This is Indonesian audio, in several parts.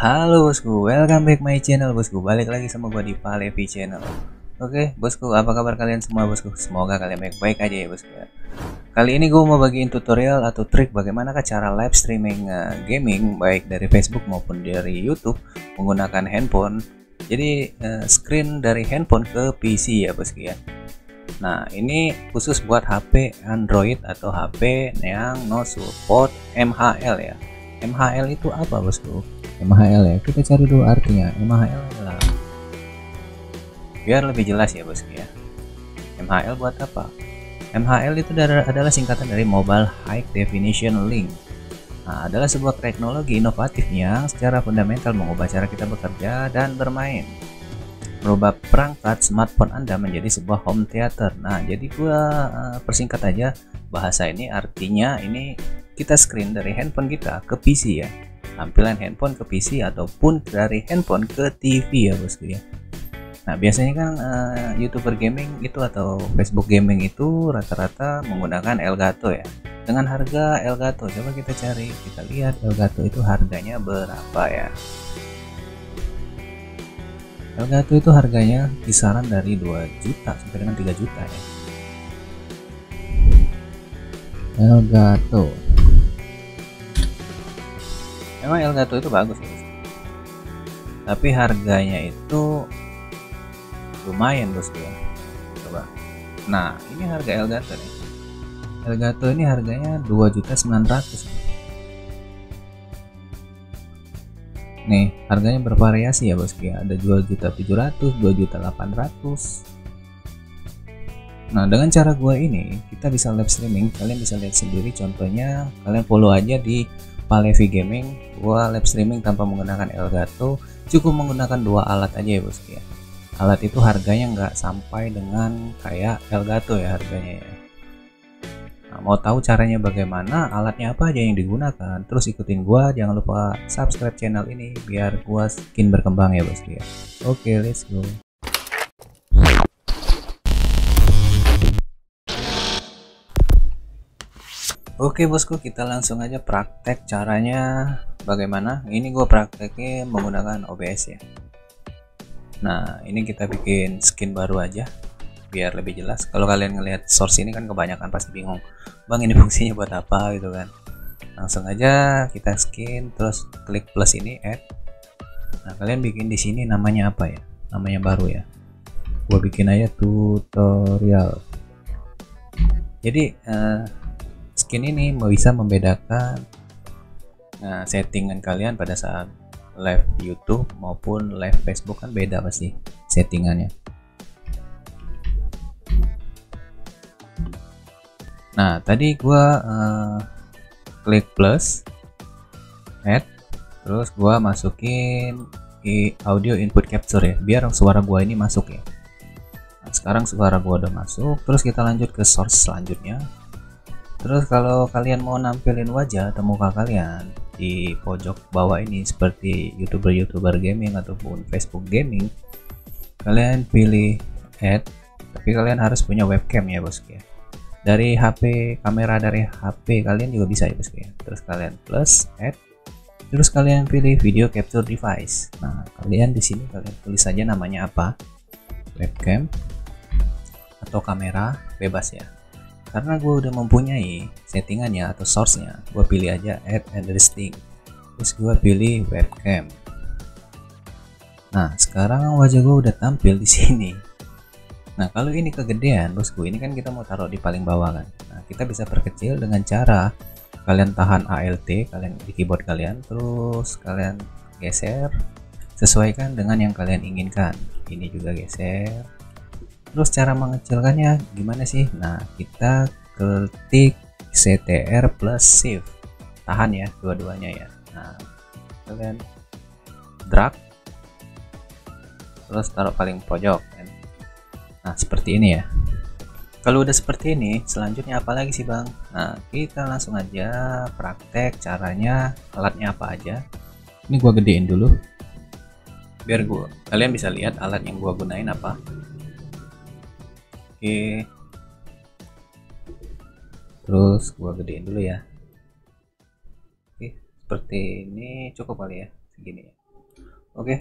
Halo bosku, welcome back my channel bosku. Balik lagi sama gua di Palevi channel. Oke bosku, apa kabar kalian semua bosku? Semoga kalian baik-baik aja ya bosku ya. Kali ini gua mau bagiin tutorial atau trik bagaimana cara live streaming gaming baik dari Facebook maupun dari YouTube menggunakan handphone. Jadi screen dari handphone ke PC ya bosku ya. Nah ini khusus buat HP Android atau HP yang no support MHL ya. MHL itu apa bosku? MHL ya, kita cari dulu artinya. MHL adalah, biar lebih jelas ya bosku ya, MHL buat apa? MHL itu adalah singkatan dari Mobile High Definition Link. Nah, adalah sebuah teknologi inovatif yang secara fundamental mengubah cara kita bekerja dan bermain, merubah perangkat smartphone Anda menjadi sebuah home theater. Nah, jadi gua persingkat aja bahasa ini, artinya ini kita screen dari handphone kita ke PC ya, tampilan handphone ke PC ataupun dari handphone ke TV ya bosku ya. Nah biasanya kan YouTuber gaming itu atau Facebook gaming itu rata-rata menggunakan Elgato ya. Dengan harga Elgato, coba kita cari, kita lihat Elgato itu harganya berapa ya. Elgato itu harganya kisaran dari 2 juta sampai dengan 3 juta ya. Elgato, memang Elgato itu bagus ya, tapi harganya itu lumayan bosku ya. Coba, nah ini harga Elgato nih. Elgato ini harganya 2.900.000 nih, harganya bervariasi ya bosku ya, ada 2.700.000, 2.800.000. Nah dengan cara gua ini kita bisa live streaming, kalian bisa lihat sendiri contohnya, kalian follow aja di Palevi Gaming. Gua live streaming tanpa menggunakan Elgato, cukup menggunakan 2 alat aja ya bosku ya. Alat itu harganya nggak sampai dengan kayak Elgato ya harganya ya. Nah, mau tahu caranya bagaimana, alatnya apa aja yang digunakan, terus ikutin gua, jangan lupa subscribe channel ini biar gua semakin berkembang ya bosku ya. Oke, let's go. Oke bosku, kita langsung aja praktek caranya bagaimana. Ini gue prakteknya menggunakan OBS ya. Nah ini kita bikin skin baru aja biar lebih jelas. Kalau kalian ngelihat source ini kan kebanyakan pasti bingung, bang ini fungsinya buat apa gitu kan. Langsung aja kita skin, terus klik plus ini add. Nah kalian bikin di sini namanya apa ya, namanya baru ya. Gue bikin aja tutorial. Jadi skin ini bisa membedakan settingan kalian pada saat live YouTube maupun live Facebook, kan beda pasti settingannya. Nah tadi gua klik plus add, terus gua masukin audio input capture ya, biar suara gua ini masuk ya. Nah, sekarang suara gua udah masuk, terus kita lanjut ke source selanjutnya. Terus kalau kalian mau nampilin wajah atau muka kalian di pojok bawah ini seperti YouTuber gaming ataupun Facebook gaming, kalian pilih add, tapi kalian harus punya webcam ya bosku ya. Dari HP, kamera dari HP kalian juga bisa ya bosku ya. Terus kalian plus add, terus kalian pilih video capture device. Nah kalian di sini kalian tulis saja namanya apa, webcam atau kamera, bebas ya. Karena gue udah mempunyai settingannya atau source-nya, gue pilih aja add interesting, terus gue pilih webcam. Nah sekarang wajah gue udah tampil di sini. Nah kalau ini kegedean bosku, ini kan kita mau taruh di paling bawah kan. Nah kita bisa perkecil dengan cara kalian tahan ALT kalian di keyboard kalian, terus kalian geser sesuaikan dengan yang kalian inginkan. Ini juga geser. Terus cara mengecilkannya gimana sih? Nah kita ketik CTR plus shift, tahan ya dua-duanya ya. Nah kalian drag terus taruh paling pojok kan. Nah seperti ini ya. Kalau udah seperti ini, selanjutnya apa lagi sih bang? Nah kita langsung aja praktek caranya, alatnya apa aja. Ini gua gedein dulu biar kalian bisa lihat alat yang gua gunain apa. Oke, terus gua gedein dulu ya. Oke, seperti ini cukup kali ya, segini ya. Oke.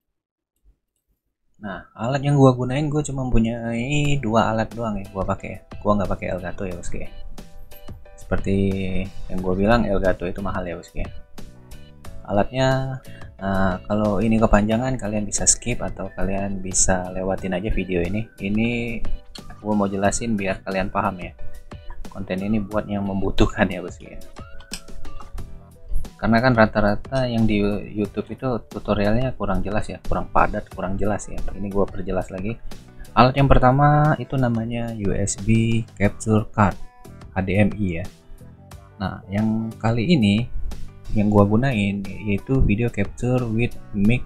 Nah, alat yang gua gunain, gua cuma punya dua alat doang ya gua pakai ya. Gua nggak pakai Elgato ya bosku ya. Seperti yang gua bilang, Elgato itu mahal ya bosku ya. Alatnya, kalau ini kepanjangan kalian bisa skip atau kalian bisa lewatin aja video ini. Ini gua mau jelasin biar kalian paham ya. Konten ini buat yang membutuhkan ya bosku ya. Karena kan rata-rata yang di YouTube itu tutorialnya kurang jelas ya, kurang padat, kurang jelas ya. Ini gua perjelas lagi. Alat yang pertama itu namanya USB capture card, HDMI ya. Nah, yang kali ini yang gua gunain yaitu video capture with mic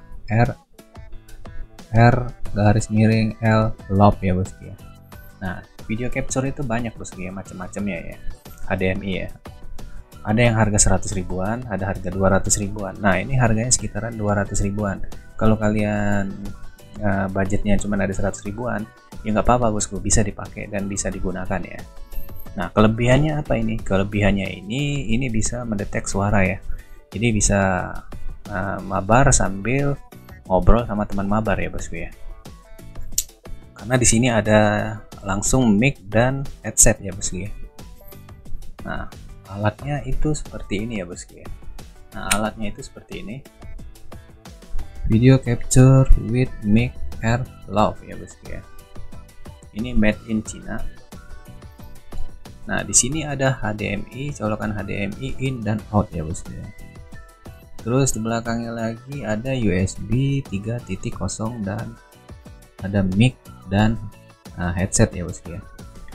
R garis miring L lob ya bosku ya. Nah, video capture itu banyak bosku ya, macam-macamnya ya, HDMI ya. Ada yang harga 100 ribuan, ada harga 200 ribuan. Nah, ini harganya sekitaran 200 ribuan. Kalau kalian budgetnya cuma ada 100 ribuan, ya nggak apa-apa bosku, bisa dipakai dan bisa digunakan ya. Nah, kelebihannya apa ini? Kelebihannya ini bisa mendetek suara ya. Jadi bisa mabar sambil ngobrol sama teman mabar ya bosku ya. Karena di sini ada langsung mic dan headset ya bosku ya. Nah, alatnya itu seperti ini ya bosku ya. Nah, alatnya itu seperti ini. Video capture with mic R low ya bosku ya. Ini made in China. Nah, di sini ada HDMI, colokan HDMI in dan out ya bosku ya. Terus di belakangnya lagi ada USB 3.0 dan ada mic dan headset ya bosku ya.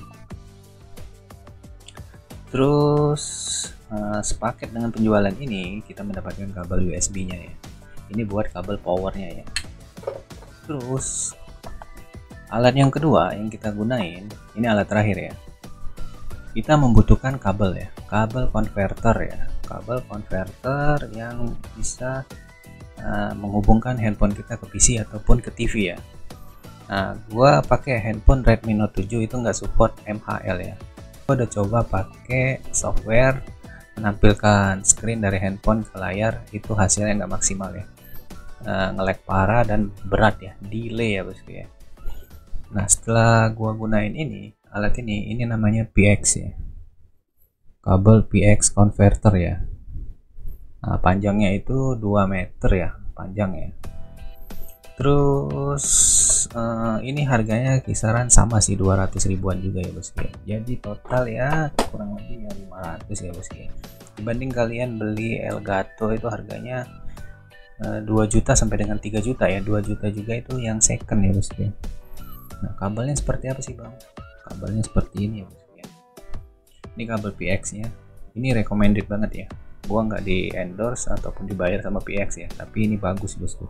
Terus sepaket dengan penjualan ini kita mendapatkan kabel USB nya ya. Ini buat kabel powernya ya. Terus alat yang kedua yang kita gunain, ini alat terakhir ya, kita membutuhkan kabel ya, kabel converter ya, kabel converter yang bisa menghubungkan handphone kita ke PC ataupun ke TV ya. Nah, gua pakai handphone Redmi Note 7 itu nggak support MHL ya. Gua udah coba pakai software menampilkan screen dari handphone ke layar, itu hasilnya nggak maksimal ya, nge-lag parah dan berat ya, delay ya bosku ya. Nah, setelah gua gunain ini alat ini namanya PX ya, kabel PX converter ya. Nah, panjangnya itu 2 meter ya panjang ya. Terus ini harganya kisaran sama sih, 200 ribuan juga ya bosku ya. Jadi total ya kurang lebih ya 500 ya bosku ya. Dibanding kalian beli Elgato itu harganya 2 juta sampai dengan 3 juta ya, 2 juta juga itu yang second ya bosku ya. Nah, kabelnya seperti apa sih bang? Kabelnya seperti ini ya bosku ya. Ini kabel PX nya, ini recommended banget ya. Gua nggak di endorse ataupun dibayar sama PX ya, tapi ini bagus bosku.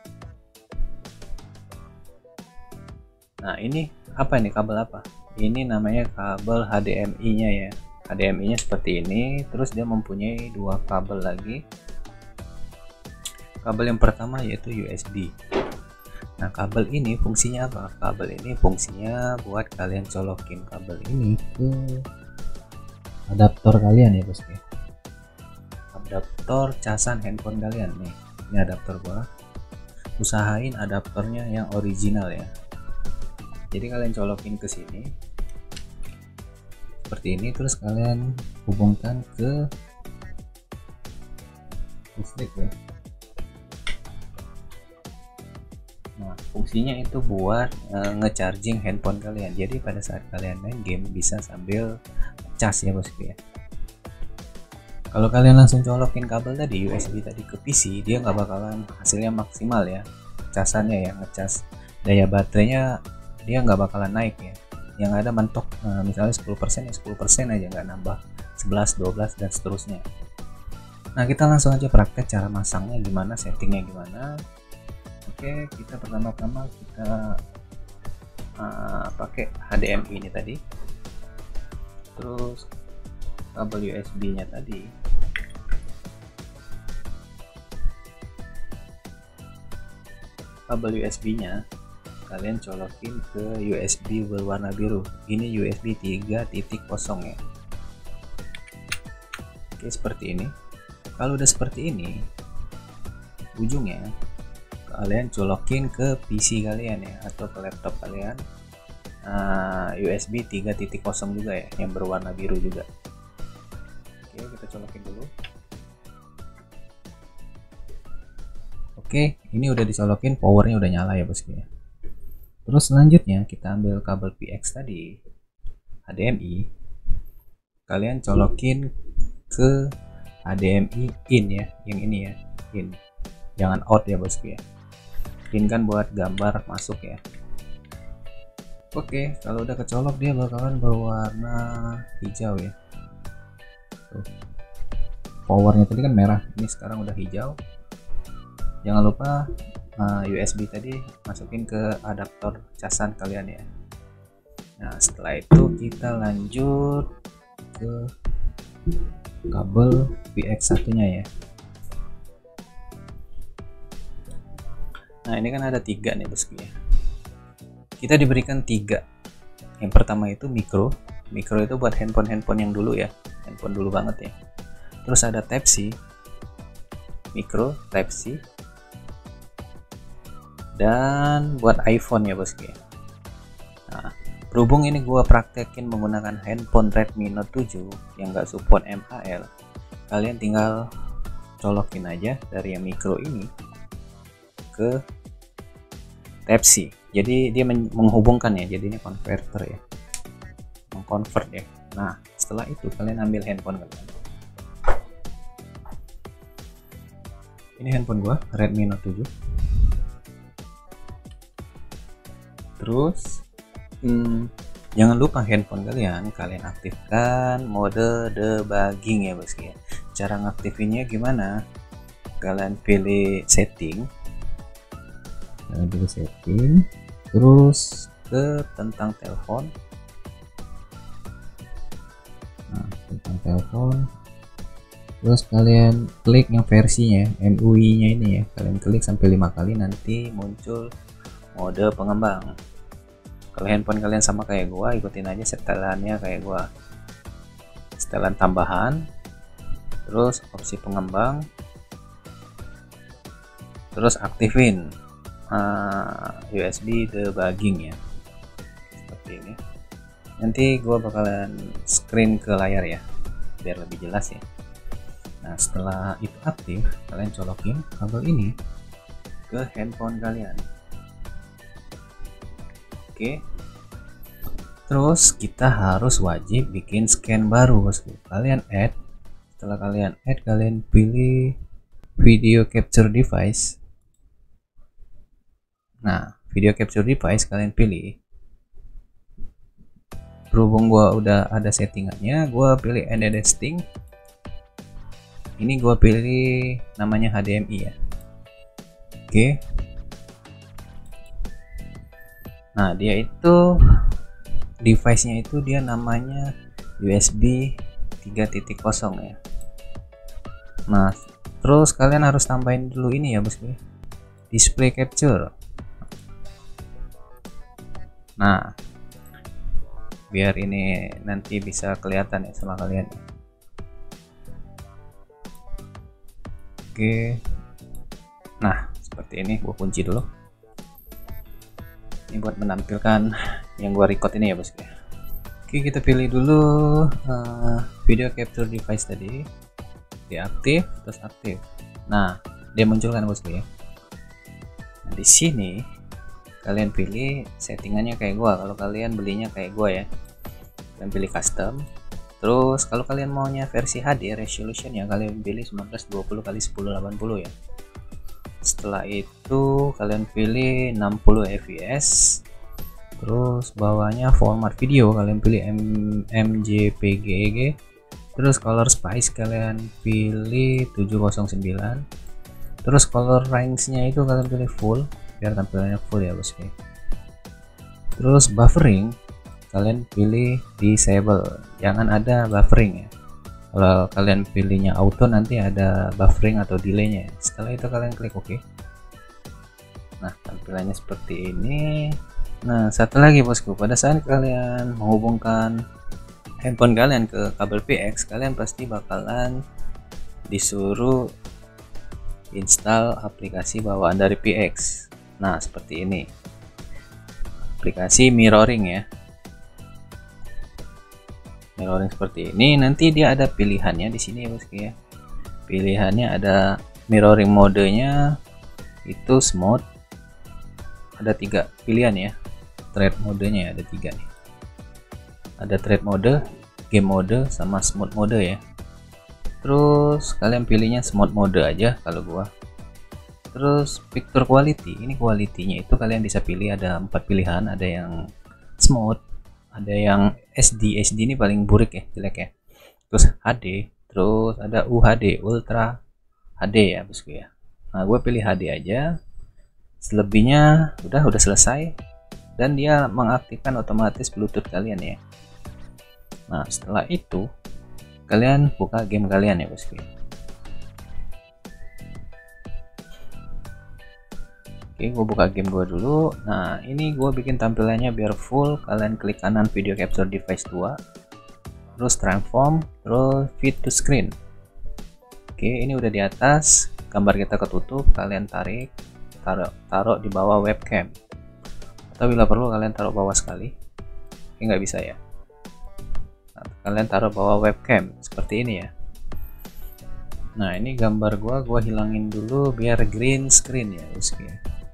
Nah, ini apa, ini kabel apa? Ini namanya kabel HDMI nya ya. HDMI nya seperti ini, terus dia mempunyai dua kabel lagi. Kabel yang pertama yaitu USB. Nah, kabel ini fungsinya apa? Kabel ini fungsinya buat kalian colokin kabel ini ke adaptor kalian ya bosku. Adaptor casan handphone kalian nih. Ini adaptor gua. Usahain adaptornya yang original ya. Jadi kalian colokin ke sini seperti ini, terus kalian hubungkan ke listrik ya. Nah, fungsinya itu buat ngecharging handphone kalian. Jadi pada saat kalian main game bisa sambil cas ya bosku ya. Kalau kalian langsung colokin kabel tadi USB tadi ke PC, dia nggak bakalan hasilnya maksimal ya. Casannya yang ngecas, daya baterainya dia nggak bakalan naik ya. Yang ada mentok misalnya 10% ya 10% aja, nggak nambah 11, 12 dan seterusnya. Nah, kita langsung aja praktek cara masangnya gimana, settingnya gimana. Oke, kita pertama-tama kita pakai HDMI ini tadi, terus kabel USB nya tadi, kabel USB nya kalian colokin ke USB berwarna biru. Ini USB 3.0 ya. Oke, seperti ini. Kalau udah seperti ini ujungnya, kalian colokin ke PC kalian ya, atau ke laptop kalian. USB 3.0 juga ya, yang berwarna biru juga. Oke, kita colokin dulu. Oke, ini udah dicolokin, powernya udah nyala ya bosku ya. Terus selanjutnya kita ambil kabel PX tadi, HDMI, kalian colokin ke HDMI in ya, yang ini ya, in, jangan out ya bosku ya. In kan buat gambar masuk ya. Oke, kalau udah kecolok dia bakalan berwarna hijau ya. Tuh. Powernya tadi kan merah, ini sekarang udah hijau. Jangan lupa USB tadi masukin ke adaptor casan kalian ya. Nah, setelah itu kita lanjut ke kabel PX satunya ya. Nah, ini kan ada 3 nih bosku ya. Kita diberikan 3. Yang pertama itu micro itu buat handphone yang dulu ya, handphone dulu banget ya. Terus ada Type C, micro Type C, dan buat iPhone ya bosku ya. Nah, berhubung ini gua praktekin menggunakan handphone Redmi Note 7 yang gak support MHL, kalian tinggal colokin aja dari yang micro ini ke Type C. Jadi dia menghubungkan ya, jadi ini konverter ya, mengkonvert ya. Nah, setelah itu kalian ambil handphone kalian. Ini handphone gua Redmi Note 7. Terus jangan lupa handphone kalian aktifkan mode debugging ya bosku ya. Cara ngaktifinnya gimana? Kalian pilih setting, terus ke tentang telepon. Nah, tentang telepon, terus kalian klik yang versinya MUI nya ini ya, kalian klik sampai 5 kali, nanti muncul mode pengembang. Kalau handphone kalian sama kayak gua, ikutin aja setelannya kayak gua, setelan tambahan, terus opsi pengembang, terus aktifin USB debugging ya, seperti ini. Nanti gua bakalan screen ke layar ya biar lebih jelas ya. Nah, setelah itu aktif, kalian colokin kabel ini ke handphone kalian. Oke, terus kita harus wajib bikin scan baru bosku. Kalian add, setelah kalian add, kalian pilih video capture device. Nah, video capture device kalian pilih. Berhubung gua udah ada settingannya, gua pilih end testing. Ini gua pilih namanya HDMI ya. Oke. Nah, dia itu device-nya itu dia namanya USB 3.0 ya. Nah, terus kalian harus tambahin dulu ini ya bosku, display capture. Nah, biar ini nanti bisa kelihatan ya sama kalian. Oke, nah seperti ini. Gua kunci dulu. Ini buat menampilkan yang gua record ini ya bosku. Oke, kita pilih dulu video capture device tadi, diaktif, terus aktif. Nah, dia munculkan bosku ya. Nah, di sini kalian pilih settingannya kayak gua. Kalau kalian belinya kayak gua ya, kalian pilih custom. Terus kalau kalian maunya versi HD resolution ya, kalian pilih 1920x1080 ya. Setelah itu kalian pilih 60 fps. Terus bawahnya format video kalian pilih MJPEG. Terus color space kalian pilih 709. Terus color range nya itu kalian pilih full biar tampilannya full ya bosku. Terus buffering kalian pilih disable, jangan ada buffering ya. Kalau kalian pilihnya auto nanti ada buffering atau delaynya. Setelah itu kalian klik OK. Nah, tampilannya seperti ini. Nah, satu lagi bosku, pada saat kalian menghubungkan handphone kalian ke kabel PX, kalian pasti bakalan disuruh install aplikasi bawaan dari PX. Nah, seperti ini. Aplikasi mirroring ya. Mirroring seperti ini, nanti dia ada pilihannya di sini ya bosku ya. Pilihannya ada mirroring modenya itu smooth. Ada 3 pilihan ya. Thread modenya ada 3 nih. Ada thread mode, game mode, sama smooth mode ya. Terus kalian pilihnya smooth mode aja kalau gua. Terus picture quality, ini quality-nya itu kalian bisa pilih, ada 4 pilihan, ada yang smooth, ada yang SD. SD ini paling buruk ya, jelek ya. Terus HD, terus ada UHD, Ultra HD ya bosku ya. Nah, gue pilih HD aja. Selebihnya udah selesai, dan dia mengaktifkan otomatis Bluetooth kalian ya. Nah, setelah itu kalian buka game kalian ya bosku. Oke, gue buka game gue dulu. Nah, ini gue bikin tampilannya biar full. Kalian klik kanan video capture device 2, terus transform, terus fit to screen. Oke, ini udah di atas, gambar kita ketutup. Kalian taruh di bawah webcam, atau bila perlu kalian taruh bawah sekali. Ini nggak bisa ya. Nah, kalian taruh bawah webcam seperti ini ya. Nah, ini gambar gua hilangin dulu biar green screen ya bosku.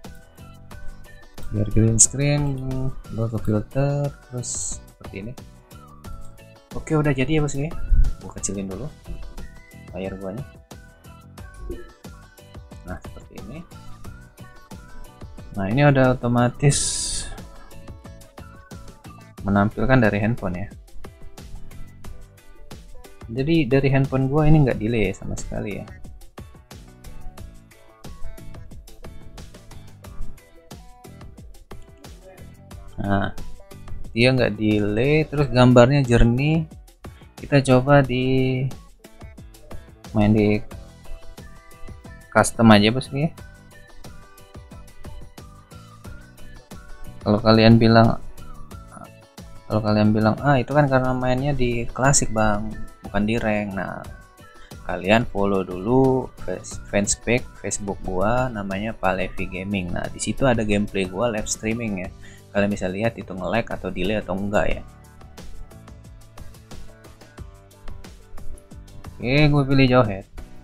Biar green screen, gua ke filter, terus seperti ini. Oke, udah jadi ya bosku. Gua kecilin dulu layar guanya. Nah, seperti ini. Nah, ini udah otomatis menampilkan dari handphone ya. Jadi dari handphone gua ini nggak delay sama sekali ya. Nah, dia nggak delay, terus gambarnya jernih. Kita coba main di custom aja bosku ya. Kalau kalian bilang itu kan karena mainnya di klasik bang, bukan di rank. Nah, kalian follow dulu fanspage Facebook gua, namanya Palevi Gaming. Nah, di situ ada gameplay gua live streaming ya. Kalian bisa lihat itu nge-lag atau delay atau enggak ya. Oke, gue pilih Jawhead.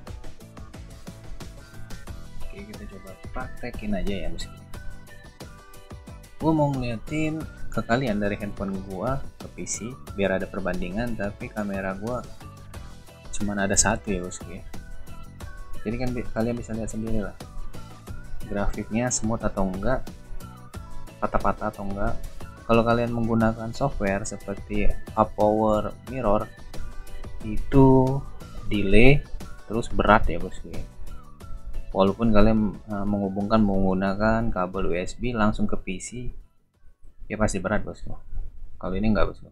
Oke, kita coba praktekin aja ya bosku. Gue mau ngeliatin ke kalian dari handphone gua ke PC biar ada perbandingan, tapi kamera gua cuman ada satu ya bosku ya. Jadi kan kalian bisa lihat sendiri lah grafiknya smooth atau enggak, patah-patah atau enggak. Kalau kalian menggunakan software seperti Power Mirror itu delay terus berat ya bosku ya. Walaupun kalian menghubungkan menggunakan kabel USB langsung ke PC, ya pasti berat bosku. Kalau ini enggak bosku.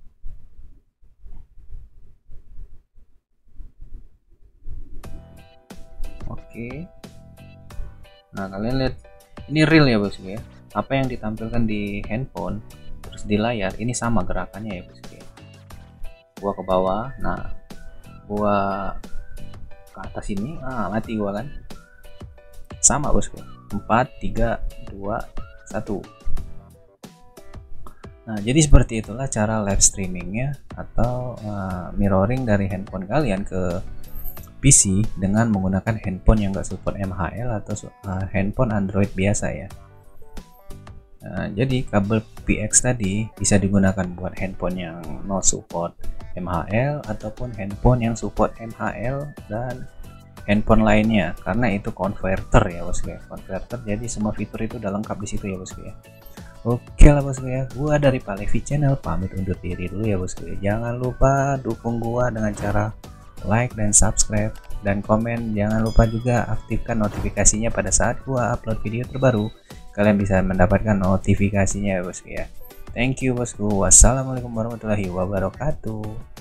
Oke. Nah, kalian lihat ini real ya bosku ya. Apa yang ditampilkan di handphone terus di layar ini sama gerakannya ya bosku ya. Gua ke bawah, nah gua ke atas ini, mati gua kan. Sama bosku. 4 3 2 1. Nah, jadi seperti itulah cara live streamingnya atau mirroring dari handphone kalian ke PC dengan menggunakan handphone yang gak support MHL atau handphone Android biasa ya. Nah, jadi kabel PX tadi bisa digunakan buat handphone yang no support MHL ataupun handphone yang support MHL dan handphone lainnya, karena itu converter ya bosku ya. Converter, jadi semua fitur itu udah lengkap di situ ya bosku ya. Oke lah bosku ya, gua dari Palevi Channel pamit undur diri dulu ya bosku ya. Jangan lupa dukung gua dengan cara like dan subscribe dan komen. Jangan lupa juga aktifkan notifikasinya pada saat gua upload video terbaru. Kalian bisa mendapatkan notifikasinya ya bosku ya. Thank you bosku. Wassalamualaikum warahmatullahi wabarakatuh.